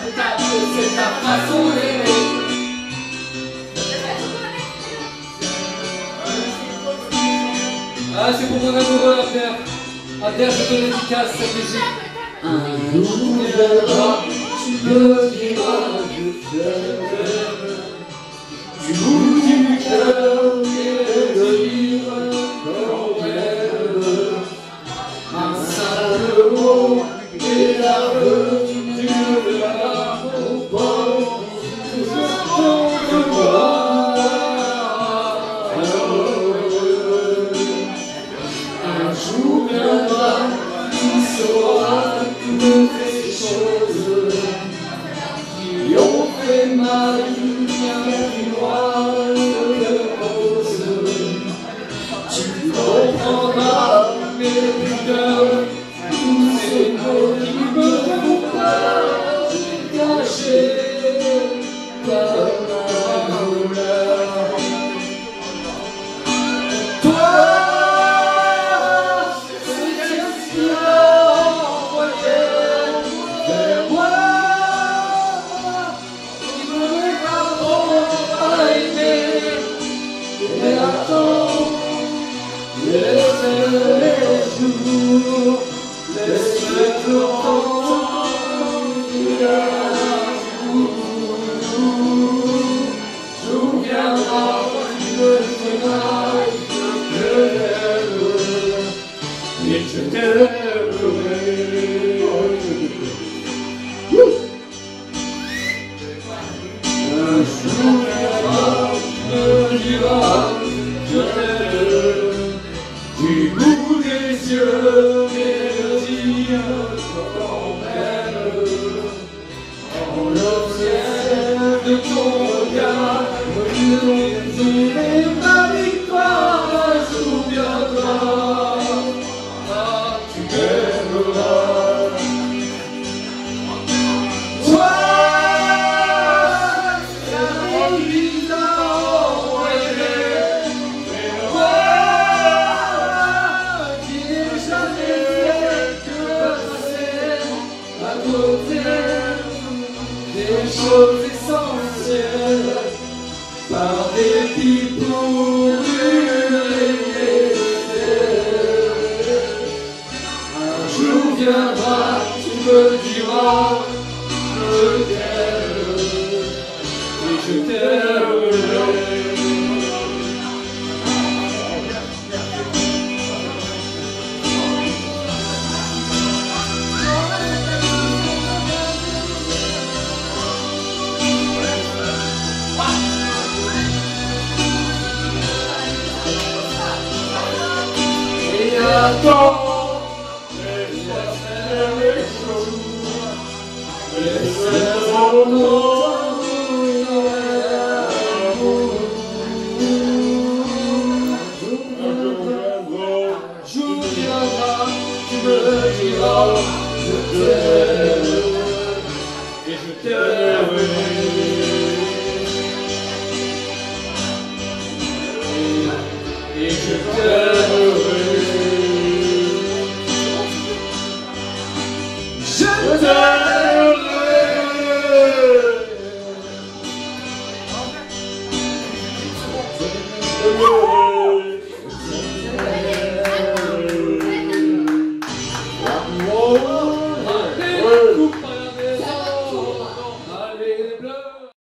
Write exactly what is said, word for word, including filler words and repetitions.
c'est ta, c'est ta façon d'aimer. Ah, c'est pour mon amoureux, Abder. Abder, je te dédicace cette musique. Un jour viendra, tu me diras que je t'aime. Du bout du cœur, et de vivre comme rêve. Un simple mot, et la venue de la au bord, je te vois. Un jour viendra, tu sauras toutes ces choses qui ont fait ma vie bien plus noire que rose. Tu comprendras mes douleurs, tous ces mots qui me font peur, cachés par ma douleur. Toi, laisse les jours, laisse le temps, il a un jour viendra, tu me diras que je t'aime, et je t'aimerai. Un jour viendra, tu me diras je t'aime. Du bout des yeux, mélodie quand même. En l'observe de ton regard, et ma victoire un jour viendra. Ah, tu m'aimeras. Toi, la vie t'a envoyé. Des choses essentielles par dépit pour brûler. Un jour viendra, tu me diras je t'aime et je t'aimerai. Et attends, laisse faire les choses, laisse faire mon nom.